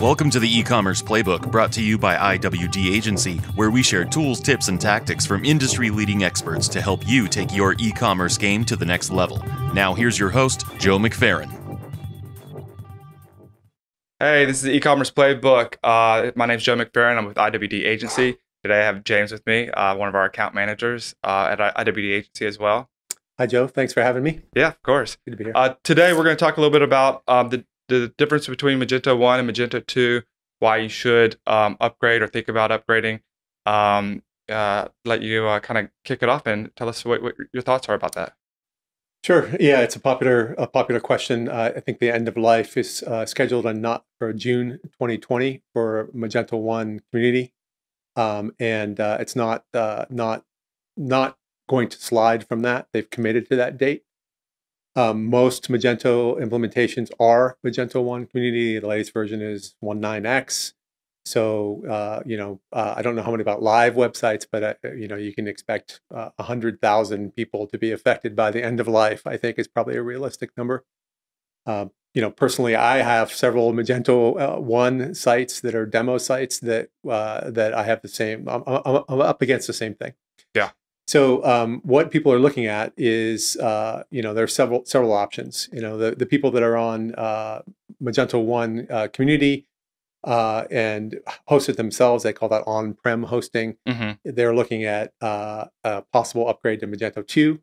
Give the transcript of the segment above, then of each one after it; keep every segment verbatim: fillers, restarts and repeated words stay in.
Welcome to the e-commerce playbook, brought to you by I W D Agency, where we share tools, tips, and tactics from industry-leading experts to help you take your e-commerce game to the next level. Now here's your host, Joe McFerrin. Hey, this is the e-commerce playbook. Uh, my name is Joe McFerrin. I'm with I W D Agency. Today I have James with me, uh, one of our account managers uh, at I W D Agency as well. Hi, Joe. Thanks for having me. Yeah, of course. Good to be here. Uh, today we're going to talk a little bit about um, the, the difference between Magento one and Magento two, why you should um, upgrade or think about upgrading. Um, uh, let you uh, kind of kick it off and tell us what, what your thoughts are about that. Sure. Yeah, it's a popular a popular question. Uh, I think the end of life is uh, scheduled on not for June twenty twenty for Magento one community, um, and uh, it's not uh, not not going to slide from that. They've committed to that date. Um, most Magento implementations are Magento one community. The latest version is one point nine x. So, uh, you know, uh, I don't know how many about live websites, but, uh, you know, you can expect uh, one hundred thousand people to be affected by the end of life, I think is probably a realistic number. Uh, you know, personally, I have several Magento uh, one sites that are demo sites that uh, that I have the same, I'm, I'm, I'm up against the same thing. Yeah. So um, what people are looking at is, uh, you know, there are several several options. You know, the, the people that are on uh, Magento one uh, community uh, and host it themselves, they call that on-prem hosting. Mm-hmm. They're looking at uh, a possible upgrade to Magento two,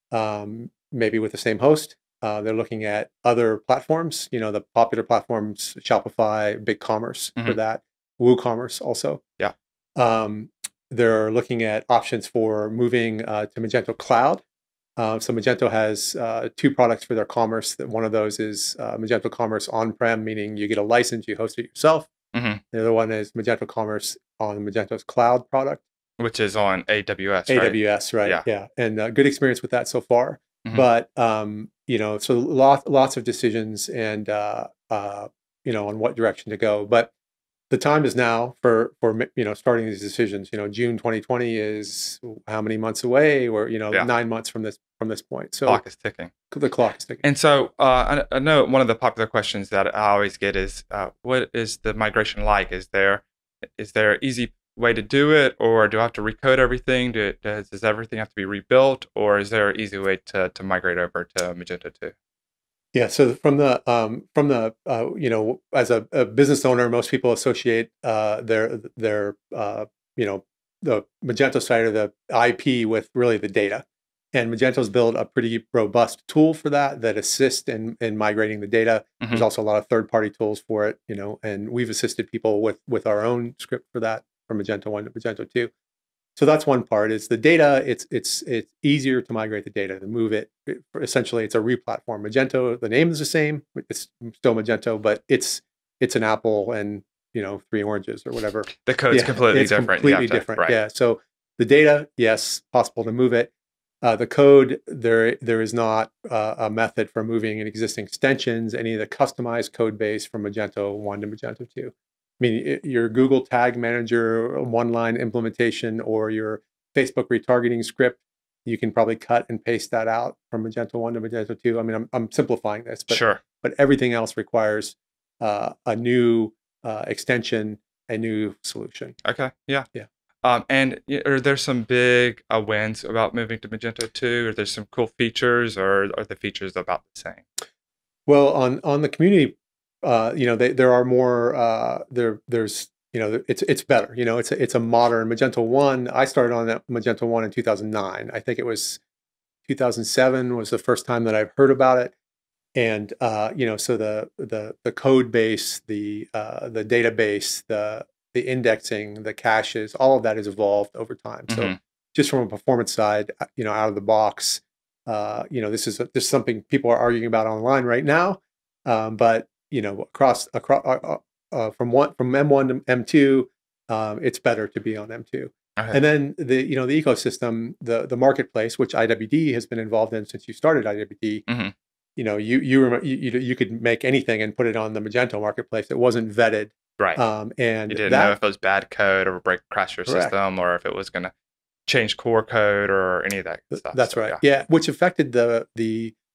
um, maybe with the same host. Uh, they're looking at other platforms, you know, the popular platforms, Shopify, BigCommerce Mm-hmm. for that, WooCommerce also. Yeah. Um, They're looking at options for moving uh, to Magento Cloud. Uh, so Magento has uh, two products for their commerce. That one of those is uh, Magento Commerce on-prem, meaning you get a license, you host it yourself. Mm-hmm. The other one is Magento Commerce on Magento's Cloud product, Which is on A W S, A right? W S, right? Yeah. Yeah, and uh, good experience with that so far. Mm-hmm. But um, you know, so lots lots of decisions and uh, uh, you know, on what direction to go. But the time is now for for you know starting these decisions. You know, June twenty twenty is how many months away, or you know, Yeah. nine months from this from this point. So Clock is ticking. the clock is ticking. And so uh, I, I know one of the popular questions that I always get is, uh, what is the migration like? Is there is there an easy way to do it, or do I have to recode everything? Do, does, does everything have to be rebuilt, or is there an easy way to, to migrate over to Magento two? Yeah. So from the um, from the uh, you know, as a, a business owner, most people associate uh, their their uh, you know, the Magento side of the I P with really the data. And Magento's built a pretty robust tool for that that assists in, in migrating the data. Mm-hmm. There's also a lot of third-party tools for it, you know, and we've assisted people with with our own script for that from Magento one to Magento two. So that's one part. Is the data? It's it's it's easier to migrate the data, to move it. it essentially, it's a replatform. Magento, the name is the same. It's still Magento, but it's it's an apple and you know three oranges or whatever. The code's yeah, completely it's different. Completely You have to- different. right. Yeah. So the data, yes, possible to move it. Uh, the code, there there is not uh, a method for moving an existing extensions, any of the customized code base from Magento one to Magento two. I mean, it, your Google Tag Manager one-line implementation or your Facebook retargeting script, you can probably cut and paste that out from Magento one to Magento two. I mean, I'm, I'm simplifying this, but, Sure. but everything else requires uh, a new uh, extension, a new solution. Okay. Yeah. Yeah. Um, and y- are there some big uh, wins about moving to Magento two? Are there some cool features, or are the features about the same? Well, on on the community, uh, you know, they, there are more. Uh, there, there's, you know, it's it's better. You know, it's a, it's a modern Magento one. I started on that Magento one in two thousand nine. I think it was two thousand seven was the first time that I've heard about it. And uh, you know, so the the the code base, the uh, the database, the the indexing, the caches, all of that has evolved over time. So Mm-hmm. just from a performance side, you know, out of the box, uh, you know, this is a, this is something people are arguing about online right now. Um, but you know, across across uh, uh, from one from M one to M two, um, it's better to be on M two. Okay. And then the you know the ecosystem, the the marketplace, which I W D has been involved in since you started I W D. Mm-hmm. You know, you you, rem- you you you could make anything and put it on the Magento marketplace. It wasn't vetted. Right. Um, and You didn't that, know if it was bad code or break crash your Correct. system, or if it was going to change core code or any of that stuff. That's So, right. yeah. Yeah, which affected the the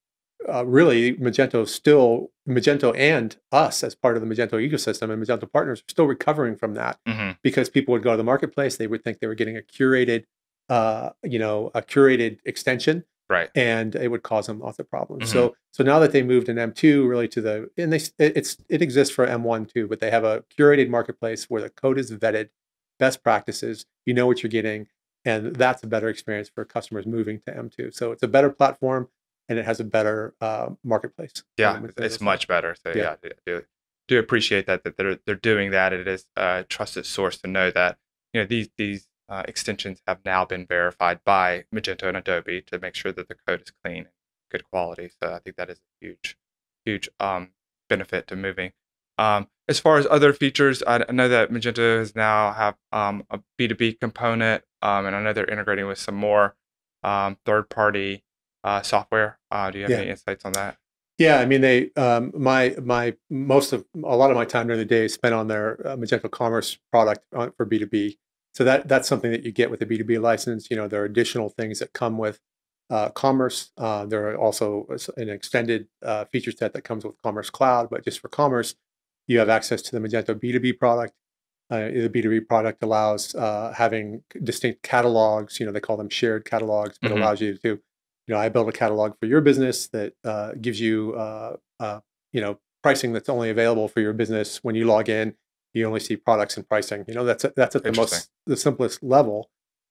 uh, really Magento still Magento and us as part of the Magento ecosystem and Magento partners are still recovering from that Mm-hmm. because people would go to the marketplace, they would think they were getting a curated, uh, you know, a curated extension, Right. and it would cause them lots of problems. Mm-hmm. So, so now that they moved in M two really to the, and they it, it's it exists for M one too, but they have a curated marketplace where the code is vetted, best practices, you know what you're getting, and that's a better experience for customers moving to M two. So it's a better platform, and it has a better uh, marketplace. Yeah, it's much better. So yeah, yeah do, do appreciate that that they're they're doing that. It is a trusted source to know that you know these these uh, extensions have now been verified by Magento and Adobe to make sure that the code is clean and good quality. So I think that is a huge huge um, benefit to moving. Um, as far as other features, I, I know that Magento has now have um, a B two B component, um, and I know they're integrating with some more um, third party uh, software. Uh, do you have Yeah. any insights on that? Yeah, I mean, they um, my my most of a lot of my time during the day is spent on their uh, Magento Commerce product on, for B two B. So that that's something that you get with a B two B license. You know, there are additional things that come with uh, Commerce. Uh, there are also an extended uh, feature set that comes with Commerce Cloud, but just for Commerce, you have access to the Magento B two B product. Uh, the B two B product allows uh, having distinct catalogs. You know, they call them shared catalogs, but Mm-hmm. allows you to, you know, I build a catalog for your business that uh, gives you, uh, uh, you know, pricing that's only available for your business. When you log in, you only see products and pricing. You know, that's that's at the most the simplest level.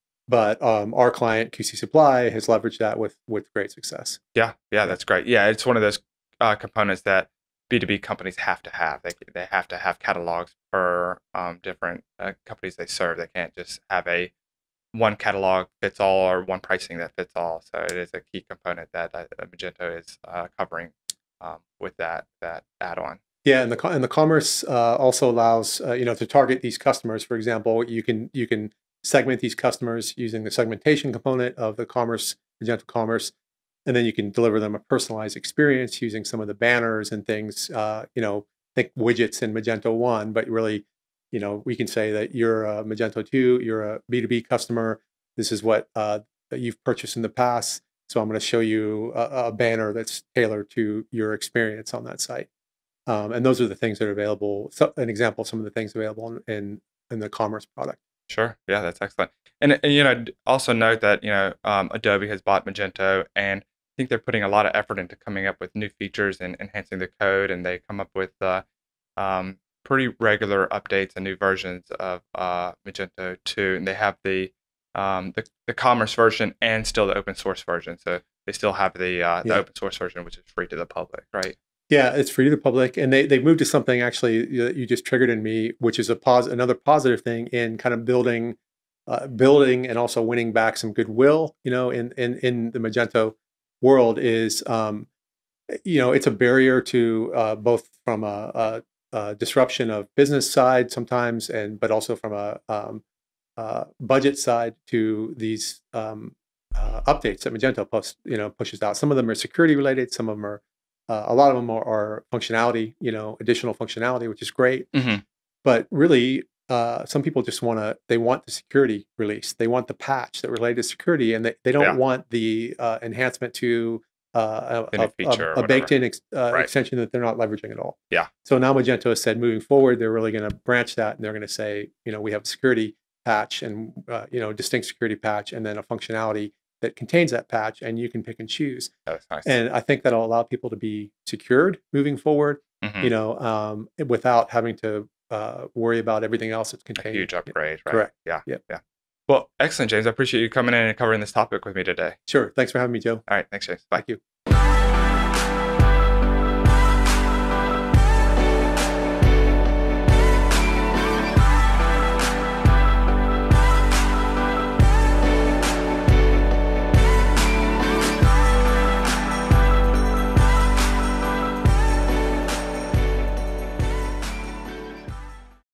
But um, our client Q C Supply has leveraged that with with great success. Yeah, yeah, that's great. Yeah, it's one of those uh, components that B two B companies have to have. They they have to have catalogs for um, different uh, companies they serve. They can't just have a one catalog fits all or one pricing that fits all. So it is a key component that uh, Magento is uh, covering um, with that that add-on. Yeah, and the and the commerce uh, also allows uh, you know to target these customers. For example, you can you can segment these customers using the segmentation component of the commerce Magento Commerce, and then you can deliver them a personalized experience using some of the banners and things. Uh, you know, think widgets in Magento one, but really, you know, we can say that you're a Magento two, you're a B two B customer. This is what uh, that you've purchased in the past. So I'm going to show you a, a banner that's tailored to your experience on that site. Um, and those are the things that are available. So an example of some of the things available in, in, in the commerce product. Sure. Yeah, that's excellent. And, and you know, also note that, you know, um, Adobe has bought Magento, and I think they're putting a lot of effort into coming up with new features and enhancing the code. And they come up with uh, um, pretty regular updates and new versions of uh, Magento two. And they have the, um, the the commerce version and still the open source version. So they still have the uh, the Yeah. open source version, which is free to the public, right? Yeah, it's free to the public, and they they moved to something actually that you just triggered in me, which is a pos another positive thing in kind of building, uh, building and also winning back some goodwill. You know, in in in the Magento world is, um, you know, it's a barrier to uh, both from a, a, a disruption of business side sometimes, and but also from a um, uh, budget side to these um, uh, updates that Magento post, you know, pushes out. Some of them are security related, some of them are. Uh, a lot of them are, are functionality, you know, additional functionality, which is great. Mm-hmm. But really, uh, some people just want to, they want the security release. They want the patch that related to security, and they, they don't Yeah. want the uh, enhancement to uh, a, Any a, feature or a, a baked-in whatever. ex, uh, Right. extension that they're not leveraging at all. Yeah. So now Magento has said, moving forward, they're really going to branch that, and they're going to say, you know, we have a security patch and, uh, you know, distinct security patch, and then a functionality that contains that patch, and you can pick and choose. That's nice. And I think that'll allow people to be secured moving forward, Mhm. you know, um, without having to uh, worry about everything else that's A contained. huge upgrade, right? Correct. Yeah. Yep. Yeah. Well, excellent, James. I appreciate you coming in and covering this topic with me today. Sure. Thanks for having me, Joe. All right. Thanks, James. Bye. Thank you.